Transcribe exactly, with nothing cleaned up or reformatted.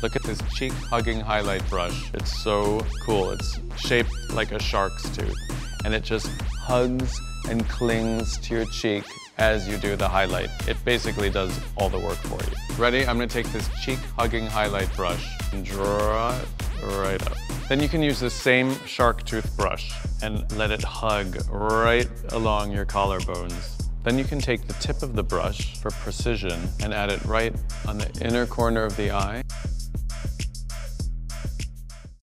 Look at this cheek-hugging highlight brush. It's so cool. It's shaped like a shark's tooth, and it just hugs and clings to your cheek as you do the highlight. It basically does all the work for you. Ready? I'm gonna take this cheek-hugging highlight brush and draw it right up. Then you can use the same shark tooth brush and let it hug right along your collarbones. Then you can take the tip of the brush for precision and add it right on the inner corner of the eye.